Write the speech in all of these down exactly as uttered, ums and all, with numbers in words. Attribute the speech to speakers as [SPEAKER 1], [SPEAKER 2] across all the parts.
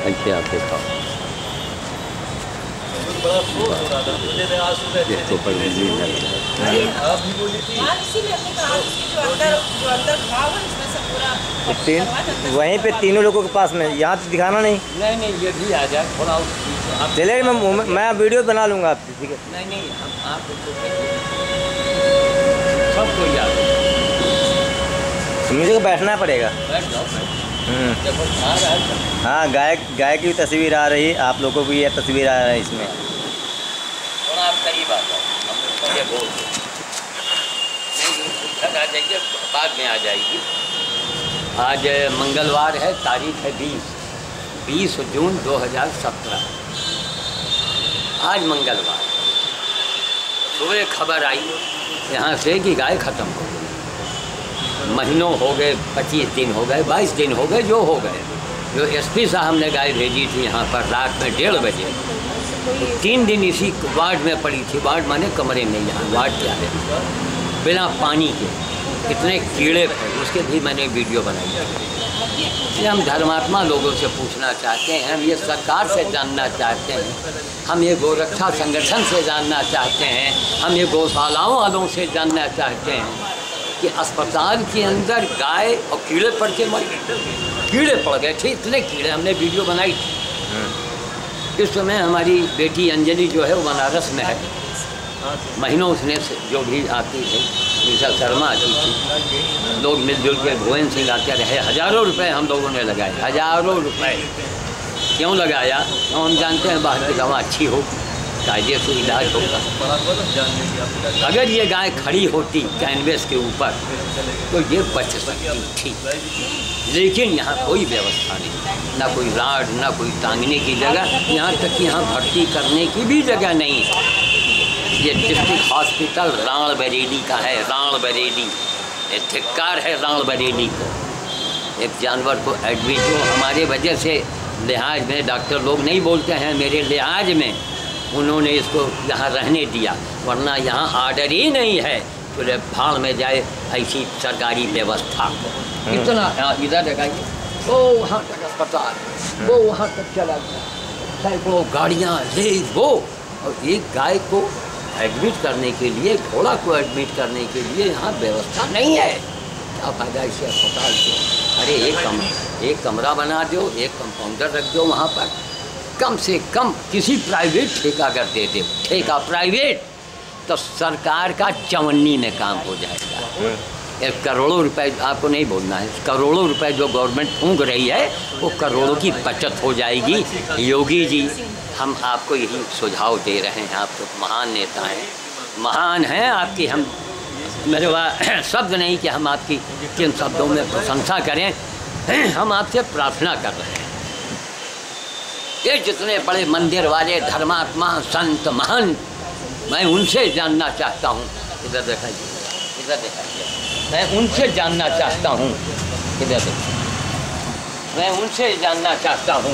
[SPEAKER 1] ऐसे आप देखो इसको पढ़ने नहीं लग रहा है। तीन वहीं पे तीनों लोगों के पास में, यहाँ तो दिखाना नहीं।
[SPEAKER 2] नहीं नहीं ये भी आ जाए थोड़ा
[SPEAKER 1] चलेगा, मैं मैं वीडियो बना लूँगा आपकी, ठीक है।
[SPEAKER 2] नहीं नहीं हम आप सबको याद
[SPEAKER 1] मुझे को बैठना पड़ेगा।
[SPEAKER 2] बैठ जाओ।
[SPEAKER 1] हाँ, गाय गाय की तस्वीर आ रही, आप लोगों की ये तस्वीर आ रही है इसमें।
[SPEAKER 2] थोड़ा आप करीब आ जाओ, हम ये बोल नहीं आ जाइए, बाद में आ जाएगी। आज मंगलवार है, तारीख है बीस बीस जून दो हज़ार सत्रह। आज मंगलवार सुबह खबर आई यहाँ से कि गाय ख़त्म हो गई। महीनों हो गए, पच्चीस दिन हो गए, बाईस दिन हो गए, जो हो गए। जो एसपी साहब ने गाय भेजी थी यहाँ पर रात में डेढ़ बजे, तो तीन दिन इसी वार्ड में पड़ी थी। वार्ड माने कमरे में, यहाँ वार्ड क्या है, बिना पानी के इतने कीड़े थे, उसके भी मैंने वीडियो बनाई है। इसलिए हम धर्मात्मा लोगों से पूछना चाहते हैं, हम ये सरकार से जानना चाहते हैं, हम ये गोरक्षा संगठन से जानना चाहते हैं, हम ये गौशालाओं वालों से जानना चाहते हैं कि अस्पताल के अंदर गाय और कीड़े पड़ के मर गए, कीड़े पड़ गए थे, इतने कीड़े। हमने वीडियो बनाई थी। इस समय हमारी बेटी अंजलि जो है वो बनारस में है। महीनों उसने जो भी आती थी, निशा शर्मा आती थी, लोग मिलजुल के भुवन सिंह आते रहे। हज़ारों रुपए हम लोगों ने लगाए, हज़ारों रुपए। क्यों लगाया? तो हम जानते हैं बाहर की दवा अच्छी हो, कायदे से इलाज होगा। अगर ये गाय खड़ी होती कैनवेस के ऊपर तो ये बच सकती थी, लेकिन यहाँ कोई व्यवस्था नहीं, ना कोई राड, ना कोई टांगने की जगह, यहाँ तक कि यहाँ भर्ती करने की भी जगह नहीं। ये डिस्ट्रिक्ट हॉस्पिटल रायबरेली का है, रायबरेली। ये धिक्कार है रायबरेली को। एक जानवर को एडमिट हो, हमारे वजह से लिहाज में डॉक्टर लोग नहीं बोलते हैं, मेरे लिहाज में उन्होंने इसको यहाँ रहने दिया, वरना यहाँ आर्डर ही नहीं है तो भाड़ में जाए ऐसी सरकारी व्यवस्था। इतना इधर लगाइए, वो वहाँ तक अस्पताल, वो वहाँ तक चला गया, सैकड़ों गाड़ियाँ ले वो, और एक गाय को एडमिट करने के लिए, घोड़ा को एडमिट करने के लिए यहाँ व्यवस्था नहीं है। क्या फायदा इसे अस्पताल से? अरे एक कम एक कमरा बना दो, एक कंपाउंडर रख दो वहाँ पर, कम से कम किसी प्राइवेट ठेका अगर दे दे, ठेका प्राइवेट, तो सरकार का चवन्नी में काम हो जाएगा। एक करोड़ों रुपए, आपको नहीं बोलना है, करोड़ों रुपए जो गवर्नमेंट फूंक रही है वो करोड़ों की बचत हो जाएगी। योगी जी, हम आपको यही सुझाव दे रहे हैं, आप तो महान नेता हैं, महान हैं आपकी, हम मेरे वहाँ शब्द नहीं कि हम आपकी किन शब्दों में प्रशंसा करें, हम आपसे प्रार्थना कर रहे हैं। ये जितने बड़े मंदिर वाले धर्मात्मा संत महंत, मैं उनसे जानना चाहता हूँ, इधर दिखाइए, इधर दिखाइए, मैं उनसे जानना चाहता हूँ, इधर देखिए, मैं उनसे जानना चाहता हूँ,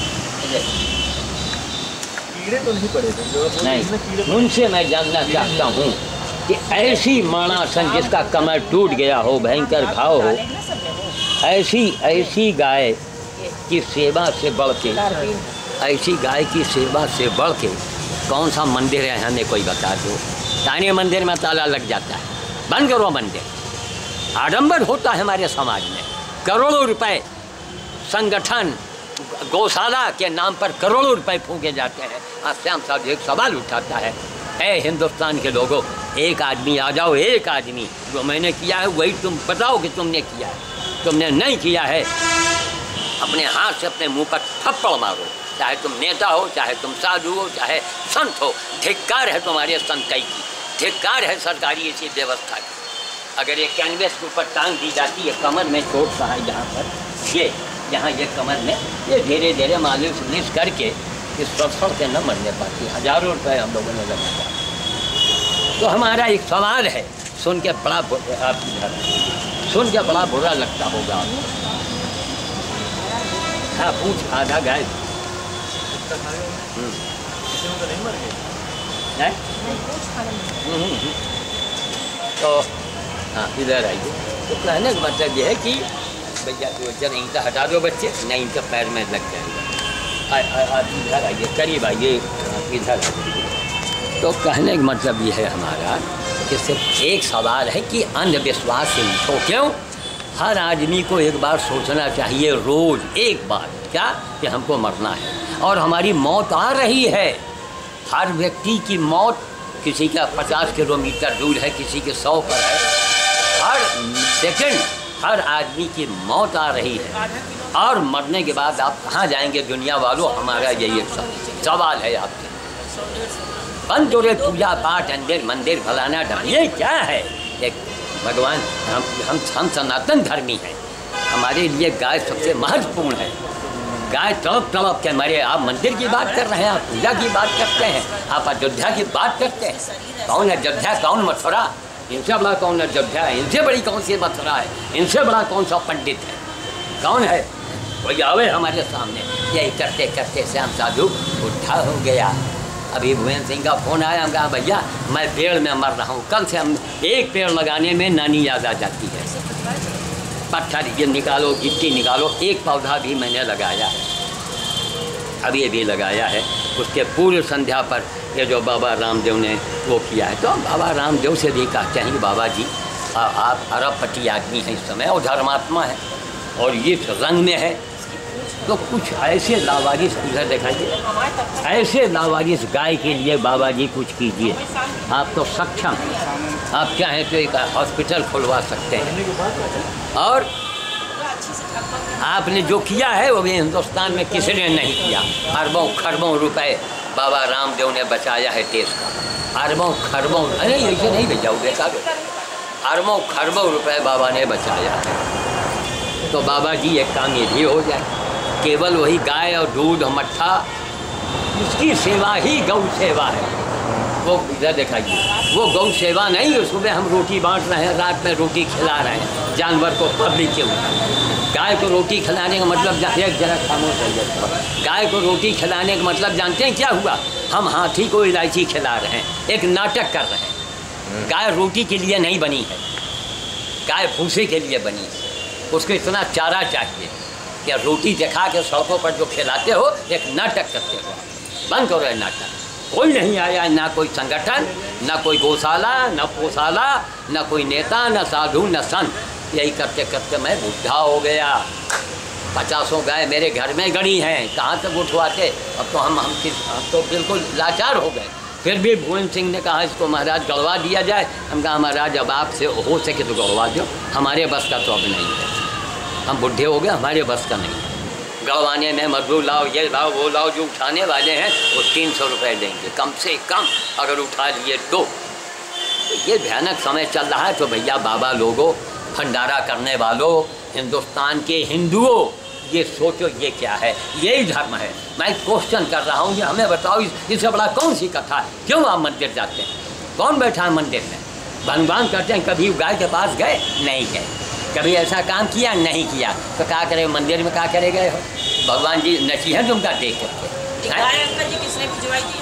[SPEAKER 3] कीड़े तो नहीं पड़े थे?
[SPEAKER 2] नहीं, उनसे मैं जानना चाहता हूँ कि ऐसी माणासन जिसका कमर टूट गया हो, भयंकर घाव हो, ऐसी ऐसी गाय की सेवा से बढ़ के, ऐसी गाय की सेवा से बढ़ के कौन सा मंदिर है हमें कोई बता दो। ताने मंदिर में ताला लग जाता है, बंद करो मंदिर। आडंबर होता है हमारे समाज में, करोड़ों रुपए संगठन गौशाला के नाम पर करोड़ों रुपए फूके जाते हैं। आज श्याम साधु एक सवाल उठाता है, ऐ हिंदुस्तान के लोगों, एक आदमी आ जाओ, एक आदमी, जो मैंने किया है वही तुम बताओ कि तुमने किया है। तुमने नहीं किया है, अपने हाथ से अपने मुंह पर थप्पड़ मारो, चाहे तुम नेता हो, चाहे तुम साधु हो, चाहे संत हो। धिक्कार है तुम्हारे संतई की, धिक्कार है सरकारी ऐसी व्यवस्था की। अगर ये कैनवेस के ऊपर टांग दी जाती है, कमर में चोट कहाँ है, यहाँ पर ये यहाँ ये कमर में, ये धीरे धीरे मालिश मालिश करके इस सड़सड़ से न मरने पाती। हज़ारों रुपये हम लोगों ने लगाया। तो हमारा एक सवाल है, सुन के बड़ा आपकी घर सुन के बड़ा बुरा लगता होगा आपको। हाँ, पूछ आधा गाय तो हाँ इधर आइए। तो कहने का मतलब ये है कि भैया तो जरा इनका हटा दो बच्चे, नहीं इनका पैर में लग जाएगा। आप इधर आइए, करीब आइए, इधर। तो कहने का मतलब ये है हमारा कि सिर्फ एक सवाल है कि अंधविश्वास से उठो। क्यों? हर आदमी को एक बार सोचना चाहिए, रोज़ एक बार, क्या कि हमको मरना है और हमारी मौत आ रही है। हर व्यक्ति की मौत, किसी का पचास किलोमीटर दूर है, किसी के सौ पर है। हर सेकंड हर आदमी की मौत आ रही है और मरने के बाद आप कहाँ जाएंगे दुनिया वालों? हमारा यही एक सवाल है आपसे। बंद हो रहे पूजा पाठ, अंदर मंदिर फलाना ढा, ये क्या है? एक भगवान, हम हम हम सनातन धर्मी हैं, हमारे लिए गाय सबसे महत्वपूर्ण है। गाय तड़प तड़प के मरे, आप मंदिर की बात कर रहे हैं, आप पूजा की बात करते हैं, आप अयोध्या की बात करते हैं। कौन अयोध्या, कौन मथुरा? इनसे बड़ा कौन अयोध्या है? इनसे बड़ी कौन सी मथुरा है? इनसे बड़ा कौन सा पंडित है? कौन है? कोई आवे हमारे सामने। यही करते करते श्याम साधु बुढ़ा हो गया। अभी भुवन सिंह का फ़ोन आया, हम कहा भैया मैं पेड़ में मर रहा हूँ। कल से हम एक पेड़ लगाने में नानी याद आ जाती है। पत्थर ये निकालो, गिट्टी निकालो, एक पौधा भी मैंने लगाया है, अभी अभी लगाया है। उसके पूर्व संध्या पर ये जो बाबा रामदेव ने वो किया है, तो बाबा रामदेव से भी कहते हैं कि बाबा जी आ, आप अरबपति आदमी हैं इस समय और धर्मात्मा है और ये रंग में है, तो कुछ ऐसे लावारिस, इधर दिखाइए, ऐसे लावारिस गाय के लिए बाबा जी कुछ कीजिए। आप तो सक्षम हैं, आप चाहें तो एक हॉस्पिटल खुलवा सकते हैं। और आपने जो किया है वो भी हिंदुस्तान में किसी ने नहीं किया। अरबों खरबों रुपए बाबा रामदेव ने बचाया है देश का। अरबों खरबों, अरे ऐसे नहीं बचाओगे साहब, अरबों खरबों रुपए बाबा ने बचाया है। तो बाबा जी एक काम ये भी हो जाए, केवल वही गाय और दूध और मट्ठा, उसकी सेवा ही गौ सेवा है। वो इधर दिखाइए, वो गौ सेवा नहीं है। सुबह हम रोटी बांट रहे हैं, रात में रोटी खिला रहे हैं जानवर को, पब्लिक के ऊपर। गाय को रोटी खिलाने का मतलब, एक जरा खामोश है, गाय को रोटी खिलाने का मतलब जानते हैं क्या हुआ? हम हाथी को इलायची खिला रहे हैं, एक नाटक कर रहे हैं। गाय रोटी के लिए नहीं बनी है, गाय भूसे के लिए बनी है। उसको इतना चारा चाहिए कि रोटी दिखा के सड़कों पर जो खिलाते हो, एक नाटक करते हो। बंद करो नाटक। कोई नहीं आया, ना कोई संगठन, ना कोई गौशाला, ना पोशाला, ना कोई नेता, ना साधु, ना संत। यही करते करते मैं बुढ़ा हो गया। पचासों गाय मेरे घर में गड़ी हैं, कहाँ तक उठवाते? अब तो हम हम हम तो बिल्कुल लाचार हो गए। फिर भी भुवन सिंह ने कहा इसको महाराज गड़वा दिया जाए। हम कहा महाराज अब आपसे हो सके तो गड़वा दो, हमारे बस का तो अब नहीं है, हम बुढ़े हो गए, हमारे बस का नहीं है। गड़वाने में मजदूर लाओ, ये लाओ, वो लाओ, जो उठाने वाले हैं वो तीन सौ रुपये देंगे कम से कम, अगर उठा लिए तो। ये भयानक समय चल रहा है। तो भैया बाबा लोगों, भंडारा करने वालों, हिंदुस्तान के हिंदुओं, ये सोचो ये क्या है? यही धर्म है। मैं क्वेश्चन कर रहा हूँ कि हमें बताओ इससे बड़ा कौन सी कथा है? क्यों आप मंदिर जाते हैं? कौन बैठा है मंदिर में? भगवान करते हैं। कभी गाय के पास गए? नहीं गए। कभी ऐसा काम किया? नहीं किया। तो क्या करे मंदिर में, क्या करे गए हो? भगवान जी नसीहत तुमका देख करके।
[SPEAKER 4] गाय अंकल जी किसने भिजवाई थी?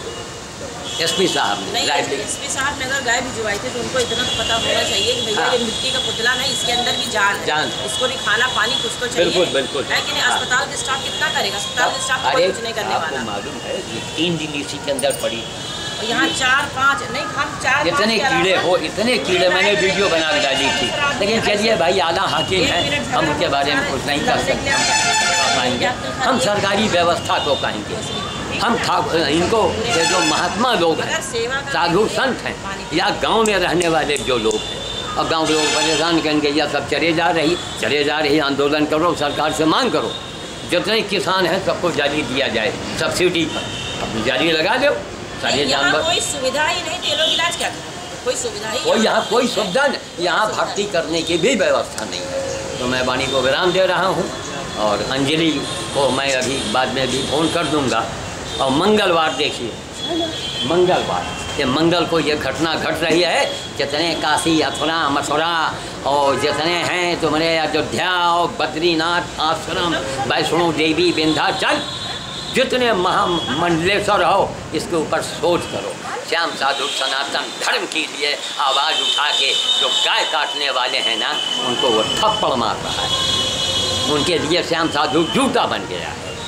[SPEAKER 2] एसपी साहब ने,
[SPEAKER 4] एसपी साहब ने अगर गाय भिजवाई थी तो उनको इतना तो पता होना चाहिए कि भैया ये मिट्टी का पुतला नहीं, इसके अंदर भी जान है,
[SPEAKER 2] जान।
[SPEAKER 4] इसको भी खाना पानी कुछ तो चाहिए।
[SPEAKER 2] बिल्कुल बिल्कुल
[SPEAKER 4] है कि नहीं? अस्पताल के स्टाफ कितना करेगा? अस्पताल के स्टाफ कोई कुछ नहीं करने वाला।
[SPEAKER 2] मालूम है ये तीन दिन इसी के अंदर पड़ी,
[SPEAKER 4] यहाँ चार पाँच नहीं, हम चार
[SPEAKER 2] इतने कीड़े हो, इतने कीड़े। मैंने वीडियो बना के डाली थी, लेकिन चलिए भाई आला हाकिम है, हम उसके बारे में कुछ नहीं कर सकते पाएंगे। हम सरकारी व्यवस्था को कहेंगे, हम इनको, ये जो महात्मा लोग हैं, साधु संत हैं, या गांव में रहने वाले जो लोग हैं, अब गांव के लोग परेशान करेंगे, या सब चले जा रही चले जा रही आंदोलन करो, सरकार से मांग करो, जितने किसान हैं सबको जाली दिया जाए सब्सिडी पर, अपनी जाली लगा दो। सारे जानवर,
[SPEAKER 4] कोई सुविधा ही नहीं, तेलों की इलाज क्या करें? कोई सुविधा ही
[SPEAKER 2] कोई यहाँ कोई सुविधा नहीं, यहाँ भर्ती करने की भी व्यवस्था नहीं है। तो मैं वाणी को विराम दे रहा हूँ और अंजलि को मैं अभी बाद में भी फ़ोन कर दूँगा। और मंगलवार देखिए, मंगलवार ये मंगल को ये घटना घट रही है। जितने काशी अथुरा मथुरा और जितने हैं तुम्हारे अयोध्या और बद्रीनाथ आश्रम, वैष्णो देवी, विंध्याचल, जितने महामंडलेश्वर हो, इसके ऊपर सोच करो। श्याम साधु सनातन धर्म के लिए आवाज़ उठा के जो गाय काटने वाले हैं ना, उनको वो थप्पड़ मार रहा है। उनके लिए श्याम साधु जूता बन गया है।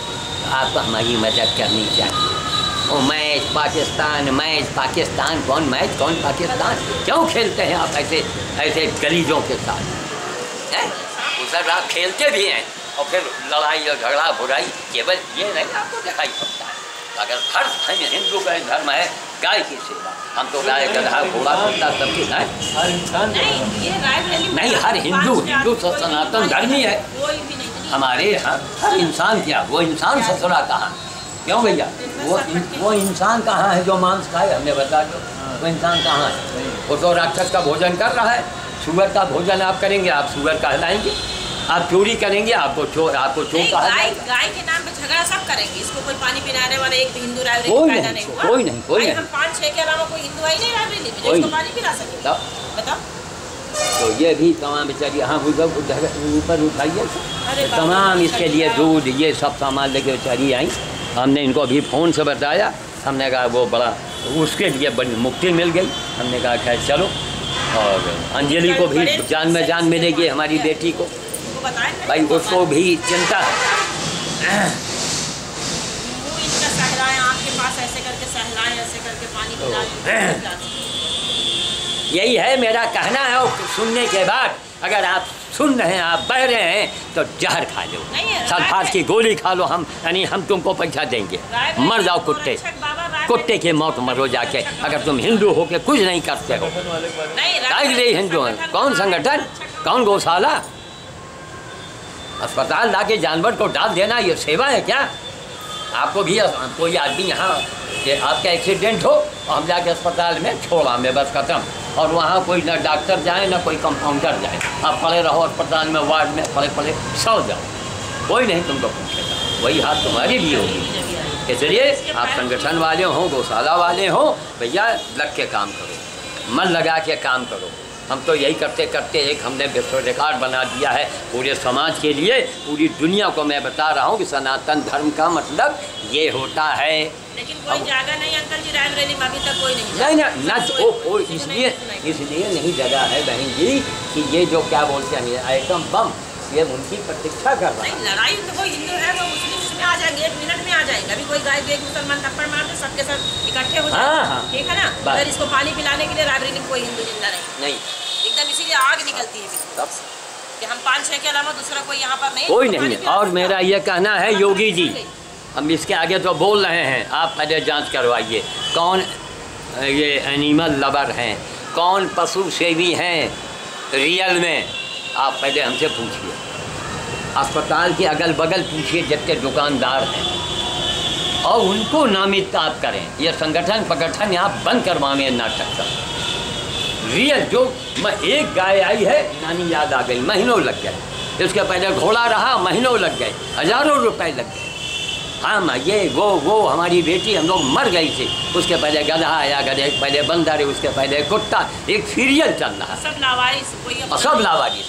[SPEAKER 2] आपको हमारी मदद करनी चाहिए। ओ मैच पाकिस्तान, मैच पाकिस्तान, कौन मैच कौन पाकिस्तान? क्यों खेलते हैं आप ऐसे ऐसे गलीजों के साथ? हैं उधर आप खेलते भी हैं और फिर लड़ाई और झगड़ा बुराई, केवल ये नहीं आपको दिखाई पड़ता है। अगर हर हिंदू का धर्म है गाय की सेवा, हम तो गाय गधा घोड़ा कुत्ता सब कुछ है।
[SPEAKER 3] हर इंसान
[SPEAKER 2] नहीं, हर हिंदू हिंदू सनातन धर्मी है हमारे यहाँ। हर इंसान क्या, वो इंसान ससुरा कहाँ? क्यों भैया, वो वो इंसान कहाँ है जो मांस खाए? हमें बता दो, वो इंसान कहाँ है? वो तो राक्षस का भोजन कर रहा है। सुअर का भोजन आप करेंगे, आप सुअर कहलाएंगे। आप चोरी करेंगे, आपको चोर आपको चोर कहा जाएगा।
[SPEAKER 4] गाय के नाम पे झगड़ा सब करेंगे। इसको कोई पानी पिलाने वाला एक भी हिंदू रायबरेली
[SPEAKER 2] कोई
[SPEAKER 4] पैदा
[SPEAKER 2] नहीं,
[SPEAKER 4] नहीं हुआ।
[SPEAKER 2] कोई नहीं, कोई नहीं।
[SPEAKER 4] हम पाँच छह के अलावा कोई हिंदू आई नहीं रायबरेली में जो इसको पानी पिला सके। बताओ।
[SPEAKER 2] तो ये भी तमाम बेचारी हाँ उधर ऊपर उठाइए, तमाम इसके लिए दूध ये सब सामान लेके बेचारी आई। हमने इनको अभी फ़ोन से बताया, हमने कहा वो बड़ा उसके लिए बड़ी मुक्ति मिल गई। हमने कहा खैर चलो, और अंजलि को भी जान में जान मिलेगी, हमारी बेटी को भाई उसको भी चिंता है। यही है मेरा कहना है। और सुनने के बाद अगर आप सुन रहे हैं, आप बह रहे हैं, तो जहर खा लो, सल्फास की गोली खा लो। हम यानी हम तुमको पैसा देंगे, मर जाओ कुत्ते कुत्ते के मौत मरो जाके। अगर तुम हिंदू हो के कुछ नहीं करते हो, नहीं हिंदू हैं, कौन संगठन, कौन गौशाला? अस्पताल लाके जानवर को डाल देना ये सेवा है क्या? आपको भी कोई आदमी यहाँ आपका एक्सीडेंट हो और हम जाके अस्पताल में छोड़ा में बस खत्म, और वहाँ कोई ना डॉक्टर जाए ना कोई कंपाउंडर जाए, आप पड़े रहो अस्पताल में, वार्ड में पड़े पड़े सो जाओ, कोई नहीं तुमको पूछेगा। वही हाथ तुम्हारी भी होगी। इसलिए आप संगठन वाले हों, गौशाला वाले हों, भैया लग के काम करो, मन लगा के काम करो। हम तो यही करते करते एक हमने विश्व रिकॉर्ड बना दिया है पूरे समाज के लिए। पूरी दुनिया को मैं बता रहा हूँ कि सनातन धर्म का मतलब ये होता है।
[SPEAKER 4] लेकिन कोई जागा नहीं अंकल जी, रायबरेली में अभी तक कोई नहीं
[SPEAKER 2] नहीं ना ना वो वो इसलिए इसलिए नहीं जगह है बहन जी कि ये जो क्या बोलते हैं आइटम बम, ये उनकी प्रतीक्षा कर रहा है।
[SPEAKER 4] लड़ाई तो कोई हिंदू है वो मुस्लिम में आ जाएंगे, एक मिनट में आ जाएंगे। अभी कोई गाय एक मुसलमान थप्पड़ मार दे सबके साथ इकट्ठे हो जाए, ठीक है ना? अगर इसको पानी पिलाने के लिए रायबरेली में कोई हिंदू जिंदा नहीं नहीं एकदम, इसीलिए आग निकलती है कि हम पाँच छः के अलावा दूसरा कोई यहाँ पर नहीं,
[SPEAKER 2] कोई नहीं। और मेरा ये कहना है योगी जी, हम इसके आगे तो बोल रहे हैं, आप पहले जांच करवाइए कौन ये एनिमल लवर हैं, कौन पशु सेवी हैं रियल में। आप पहले हमसे पूछिए, अस्पताल के अगल बगल पूछिए जितने दुकानदार हैं, और उनको नामित आप करें। ये संगठन पगठन यहाँ बंद करवावे नाटक का। रियल जो एक गाय आई है, नानी याद आ गई, महीनों लग गए। इसके पहले घोड़ा रहा, महीनों लग गए, हजारों रुपए लग गए। हाँ ये वो वो हमारी बेटी हम लोग मर गई थी, उसके पहले गधा आया, गधे पहले बंदर, उसके पहले कुत्ता, एक सीरियल चल रहा।
[SPEAKER 4] सब लावारिस,
[SPEAKER 2] सब लावारिस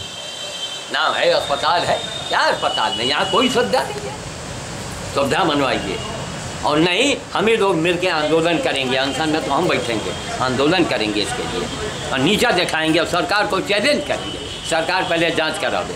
[SPEAKER 2] नाम है, अस्पताल है क्या? अस्पताल में यहाँ कोई सुविधा नहीं है। सुविधा मनवाइए, और नहीं हमें लोग मिलकर आंदोलन करेंगे। अनशन में तो हम बैठेंगे, आंदोलन करेंगे इसके लिए, और नीचा दिखाएंगे और सरकार को चैलेंज करेंगे। सरकार पहले जांच करा दे।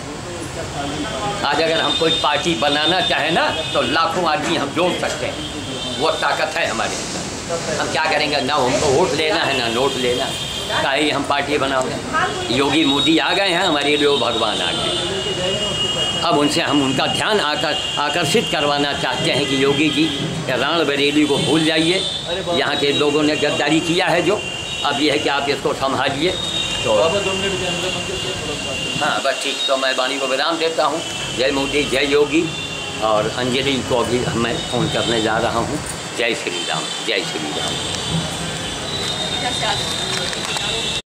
[SPEAKER 2] आज अगर हम कोई पार्टी बनाना चाहे ना तो लाखों आदमी हम जोड़ सकते हैं, वो ताकत है हमारे अंदर। हम क्या करेंगे, ना हमको वोट लेना है ना नोट लेना, काहे हम पार्टी बनाओगे। योगी मोदी आ गए हैं, हमारे लिए वो भगवान आ गए। अब उनसे हम उनका ध्यान आकर आकर्षित करवाना चाहते हैं कि योगी जी राय बरेली को भूल जाइए। यहाँ के लोगों ने गद्दारी किया है जो, अब ये है कि आप इसको संभालिए। तो हाँ बस ठीक, तो मैं वाणी को विराम देता हूँ। जय मोदी, जय योगी। और अंजलि को अभी मैं फ़ोन करने जा रहा हूँ। जय श्री राम, जय श्री राम।